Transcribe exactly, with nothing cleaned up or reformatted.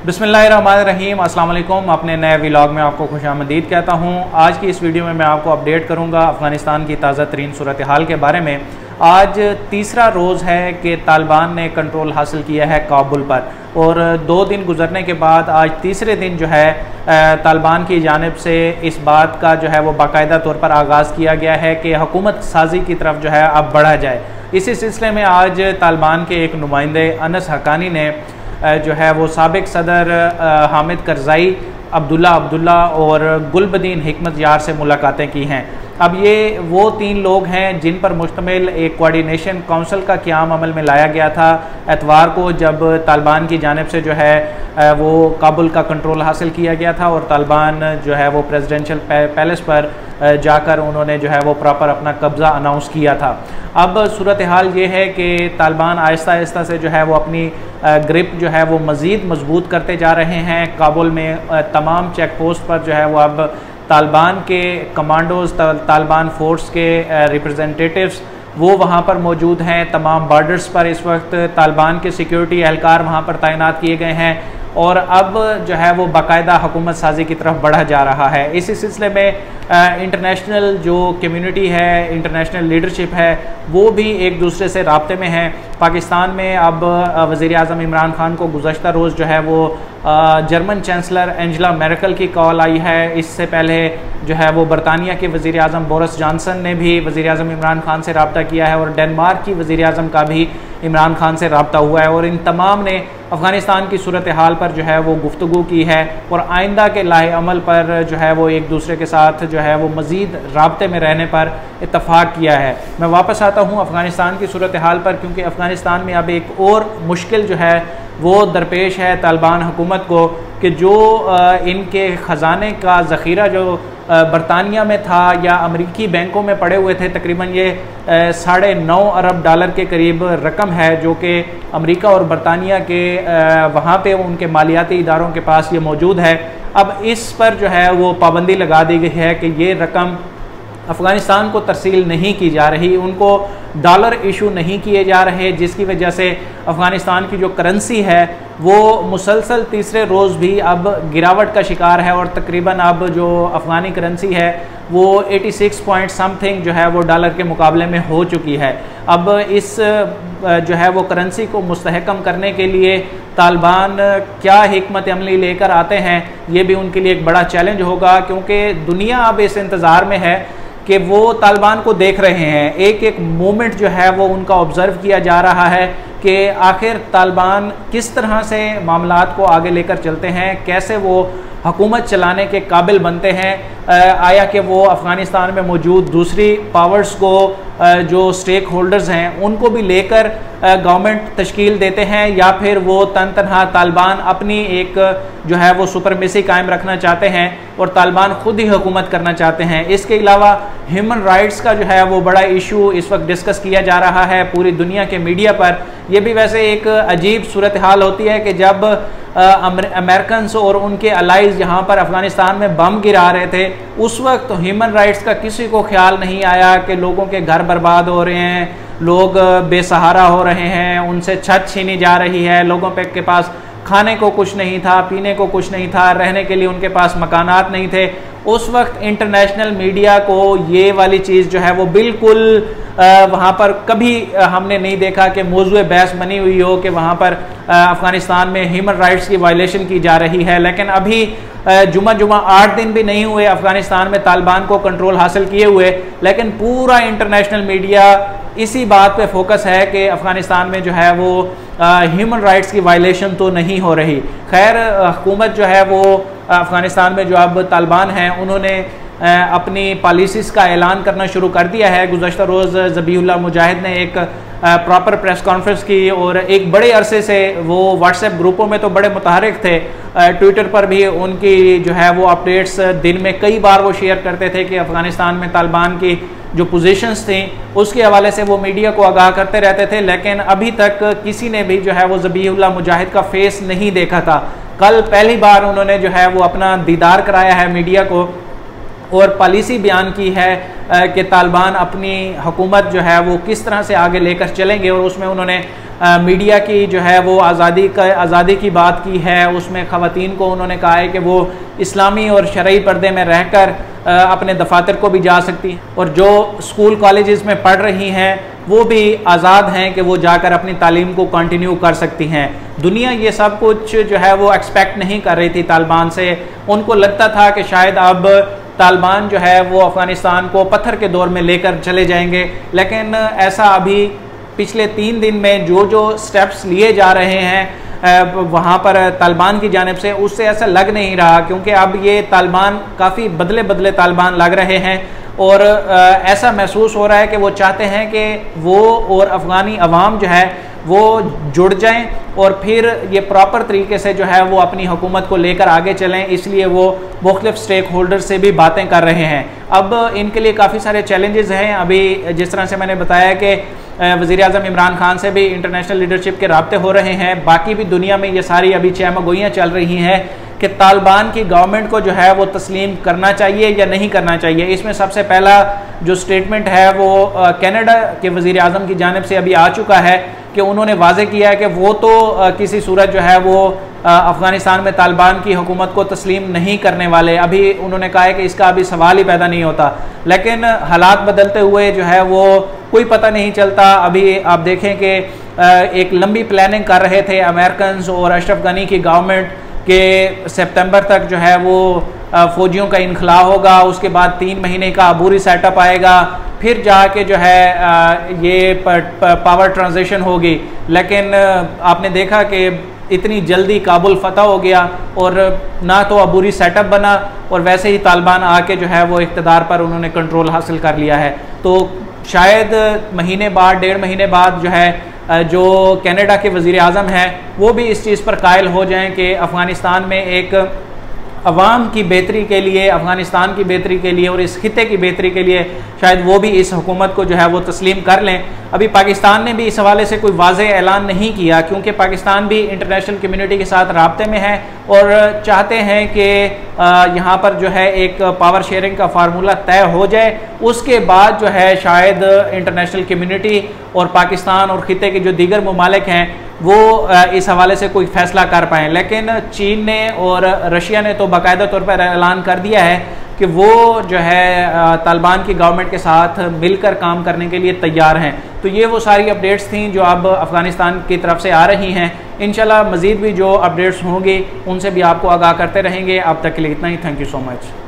बिस्मिल्लाहिर्रहमानिर्रहीम, अस्सलाम वालेकुम। अपने नए व्लॉग में आपको खुशामदीद कहता हूँ। आज की इस वीडियो में मैं आपको अपडेट करूँगा अफ़गानिस्तान की ताज़ा तरीन सूरत हाल के बारे में। आज तीसरा रोज़ है कि तालिबान ने कंट्रोल हासिल किया है काबुल पर, और दो दिन गुजरने के बाद आज तीसरे दिन जो है तालिबान की जानिब से इस बात का जो है वो बाकायदा तौर पर आगाज़ किया गया है कि हुकूमत साजी की तरफ जो है अब बढ़ा जाए। इसी सिलसिले में आज तालिबान के एक नुमाइंदे अनस हक्कानी ने जो है वो साबिक सदर हामिद करज़ाई, अब्दुल्ला अब्दुल्ला और गुलबदीन हिकमत यार से मुलाकातें की हैं। अब ये वो तीन लोग हैं जिन पर मुश्तमिल एक कोऑर्डिनेशन काउंसिल का क़याम अमल में लाया गया था एतवार को, जब तालिबान की जानिब से जो है वो काबुल का कंट्रोल हासिल किया गया था और तालिबान जो है वो प्रेसिडेंशियल पैलेस पर जाकर उन्होंने जो है वो प्रॉपर अपना कब्ज़ा अनाउंस किया था। अब सूरत हाल ये है कि तालिबान आहिस्ता आहिस्ता से जो है वो अपनी ग्रिप जो है वो मज़ीद मजबूत करते जा रहे हैं। काबुल में तमाम चेक पोस्ट पर जो है वो अब तालिबान के कमांडोज, तालिबान फोर्स के रिप्रेजेंटेटिव्स वो वहाँ पर मौजूद हैं। तमाम बॉर्डर्स पर इस वक्त तालिबान के सिक्योरिटी एहलकार वहाँ पर तैनात किए गए हैं और अब जो है वो बाकायदा हुकूमत साजी की तरफ बढ़ा जा रहा है। इसी सिलसिले में इंटरनेशनल जो कम्युनिटी है, इंटरनेशनल लीडरशिप है, वो भी एक दूसरे से राब्ते में है। पाकिस्तान में अब वज़ीर आज़म इमरान खान को गुज़श्ता रोज़ जो है वो जर्मन चांसलर एंजेला मेर्केल की कॉल आई है। इससे पहले जो है वो बरतानिया के वज़ीर आज़म बोरिस जॉनसन ने भी वज़ीर आज़म इमरान खान से रब्ता किया है और डेनमार्क की वज़ीर आज़म का भी इमरान खान से रब्ता हुआ है और इन तमाम ने अफ़गानिस्तान की सूरत हाल पर जो है वो गुफ्तगू की है और आइंदा के लाहे अमल पर जो है वो एक दूसरे के साथ जो है वो मज़ीद राब्ते में रहने पर इत्तफ़ाक़ किया है। मैं वापस आता हूँ अफ़गानिस्तान की सूरत हाल पर, क्योंकि अफ़गानिस्तान में अब एक और मुश्किल जो है वो दरपेश है तालिबान हुकूमत को कि जो इनके ख़जाने का ज़ख़ीरा जो बरतानिया में था या अमरीकी बैंकों में पड़े हुए थे, तकरीबन ये साढ़े नौ अरब डॉलर के करीब रकम है जो कि अमेरिका और बरतानिया के वहाँ पे उनके मालियाती इदारों के पास ये मौजूद है। अब इस पर जो है वो पाबंदी लगा दी गई है कि ये रकम अफ़गानिस्तान को तरसील नहीं की जा रही, उनको डॉलर इशू नहीं किए जा रहे, जिसकी वजह से अफ़गानिस्तान की जो करेंसी है वो मुसलसल तीसरे रोज़ भी अब गिरावट का शिकार है और तकरीबन अब जो अफ़गानी करेंसी है वो छियासी पॉइंट समथिंग जो है वो डॉलर के मुकाबले में हो चुकी है। अब इस जो है वो करेंसी को मुस्तहकम करने के लिए तालिबान क्या हिकमत अमली लेकर आते हैं, ये भी उनके लिए एक बड़ा चैलेंज होगा, क्योंकि दुनिया अब इस इंतज़ार में है कि वो तालिबान को देख रहे हैं। एक एक मोमेंट जो है वो उनका ऑब्ज़र्व किया जा रहा है कि आखिर तालिबान किस तरह से मामलात को आगे लेकर चलते हैं, कैसे वो हुकूमत चलाने के काबिल बनते हैं। आया कि वो अफ़गानिस्तान में मौजूद दूसरी पावर्स को जो स्टेक होल्डर्स हैं उनको भी लेकर गवर्नमेंट तश्कील देते हैं, या फिर वो तन तनहा तालिबान अपनी एक जो है वो सुपरमेसी कायम रखना चाहते हैं और तालिबान खुद ही हुकूमत करना चाहते हैं। इसके अलावा ह्यूमन राइट्स का जो है वो बड़ा इशू इस वक्त डिस्कस किया जा रहा है पूरी दुनिया के मीडिया पर। यह भी वैसे एक अजीब सूरत हाल होती है कि जब अमेरिकन और उनके अलाइज यहाँ पर अफ़गानिस्तान में बम गिरा रहे थे, उस वक्त ह्यूमन राइट्स का किसी को ख्याल नहीं आया कि लोगों के घर बर्बाद हो रहे हैं, लोग बेसहारा हो रहे हैं, उनसे छत छीनी जा रही है, लोगों पे के पास खाने को कुछ नहीं था, पीने को कुछ नहीं था, रहने के लिए उनके पास मकानात नहीं थे। उस वक्त इंटरनेशनल मीडिया को ये वाली चीज़ जो है वो बिल्कुल वहाँ पर कभी हमने नहीं देखा कि मौजूए बहस बनी हुई हो कि वहाँ पर अफ़गानिस्तान में ह्यूमन राइट्स की वायलेशन की जा रही है। लेकिन अभी जुमा जुमा आठ दिन भी नहीं हुए अफ़गानिस्तान में तालिबान को कंट्रोल हासिल किए हुए, लेकिन पूरा इंटरनेशनल मीडिया इसी बात पे फोकस है कि अफ़गानिस्तान में जो है वो ह्यूमन राइट्स की वायलेशन तो नहीं हो रही। खैर, हुकूमत जो है वो अफ़गानिस्तान में जो अब तालिबान हैं उन्होंने अपनी पॉलिसीज़ का ऐलान करना शुरू कर दिया है। गुज़श्ता रोज़ ज़बीहुल्लाह मुजाहिद ने एक प्रॉपर प्रेस कॉन्फ्रेंस की और एक बड़े अरसे से वो व्हाट्सएप ग्रुपों में तो बड़े मुतहरिक थे, ट्विटर पर भी उनकी जो है वो अपडेट्स दिन में कई बार वो शेयर करते थे कि अफ़गानिस्तान में तालिबान की जो पोजीशंस थी उसके हवाले से वो मीडिया को आगाह करते रहते थे। लेकिन अभी तक किसी ने भी जो है वो ज़बीहुल्लाह मुजाहिद का फेस नहीं देखा था। कल पहली बार उन्होंने जो है वो अपना दीदार कराया है मीडिया को और पॉलिसी बयान की है कि तालिबान अपनी हुकूमत जो है वो किस तरह से आगे लेकर चलेंगे। और उसमें उन्होंने आ, मीडिया की जो है वो आज़ादी का आज़ादी की बात की है। उसमें ख़वातीन को उन्होंने कहा है कि वो इस्लामी और शरई पर्दे में रहकर आ, अपने दफातर को भी जा सकती हैं, और जो स्कूल कॉलेजेस में पढ़ रही हैं वो भी आज़ाद हैं कि वो जाकर अपनी तालीम को कंटिन्यू कर सकती हैं। दुनिया ये सब कुछ जो है वो एक्सपेक्ट नहीं कर रही थी तालिबान से। उनको लगता था कि शायद अब तालिबान जो है वो अफ़गानिस्तान को पत्थर के दौर में लेकर चले जाएंगे, लेकिन ऐसा अभी पिछले तीन दिन में जो जो स्टेप्स लिए जा रहे हैं वहाँ पर तालिबान की जानिब से, उससे ऐसा लग नहीं रहा, क्योंकि अब ये तालिबान काफ़ी बदले बदले तालिबान लग रहे हैं। और ऐसा महसूस हो रहा है कि वो चाहते हैं कि वो और अफ़गानी अवाम जो है वो जुड़ जाएं और फिर ये प्रॉपर तरीके से जो है वो अपनी हुकूमत को लेकर आगे चलें। इसलिए वो मुख्तलिफ स्टेक होल्डर से भी बातें कर रहे हैं। अब इनके लिए काफ़ी सारे चैलेंजेस हैं। अभी जिस तरह से मैंने बताया कि वज़ीर आज़म इमरान खान से भी इंटरनेशनल लीडरशिप के राब्ते हो रहे हैं, बाकी भी दुनिया में ये सारी अभी चहमगोइयाँ चल रही हैं कि तालिबान की गवर्नमेंट को जो है वो तस्लीम करना चाहिए या नहीं करना चाहिए। इसमें सबसे पहला जो स्टेटमेंट है वो कनाडा के वज़ीर आज़म की जानिब से अभी आ चुका है कि उन्होंने वाज़े किया है कि वो तो किसी सूरत जो है वो अफ़गानिस्तान में तालिबान की हुकूमत को तस्लीम नहीं करने वाले। अभी उन्होंने कहा है कि इसका अभी सवाल ही पैदा नहीं होता, लेकिन हालात बदलते हुए जो है वो कोई पता नहीं चलता। अभी आप देखें कि एक लंबी प्लानिंग कर रहे थे अमेरिकन और अशरफ गनी की गवर्नमेंट के सितंबर तक जो है वो फ़ौजियों का इनखला होगा, उसके बाद तीन महीने का अबूरी सेटअप आएगा, फिर जाके जो है ये पावर ट्रांजिशन होगी। लेकिन आपने देखा कि इतनी जल्दी काबुल फतह हो गया और ना तो अबूरी सेटअप बना, और वैसे ही तालिबान आके जो है वो इक़्तिदार पर उन्होंने कंट्रोल हासिल कर लिया है। तो शायद महीने बाद डेढ़ महीने बाद जो है जो कनाडा के वज़ीर आज़म हैं वो भी इस चीज़ पर कायल हो जाएं कि अफ़गानिस्तान में एक अवाम की बेहतरी के लिए, अफ़गानिस्तान की बेहतरी के लिए और इस खित्ते की बेहतरी के लिए शायद वो भी इस हुकूमत को जो है वो तस्लीम कर लें। अभी पाकिस्तान ने भी इस हवाले से कोई वाज़ेह ऐलान नहीं किया, क्योंकि पाकिस्तान भी इंटरनेशनल कम्युनिटी के साथ राब्ते में है और चाहते हैं कि यहाँ पर जो है एक पावर शेयरिंग का फार्मूला तय हो जाए, उसके बाद जो है शायद इंटरनेशनल कम्युनिटी और पाकिस्तान और खित्ते के जो दीगर ममालिक हैं वो इस हवाले से कोई फ़ैसला कर पाएँ। लेकिन चीन ने और रशिया ने तो बाकायदा तौर पर ऐलान कर दिया है कि वो जो है तालिबान की गवर्नमेंट के साथ मिलकर काम करने के लिए तैयार हैं। तो ये वो सारी अपडेट्स थी जो अब अफ़गानिस्तान की तरफ से आ रही हैं। इंशाल्लाह मज़ीद भी जो अपडेट्स होंगी उनसे भी आपको आगाह करते रहेंगे। अब तक के लिए इतना ही। Thank you so much.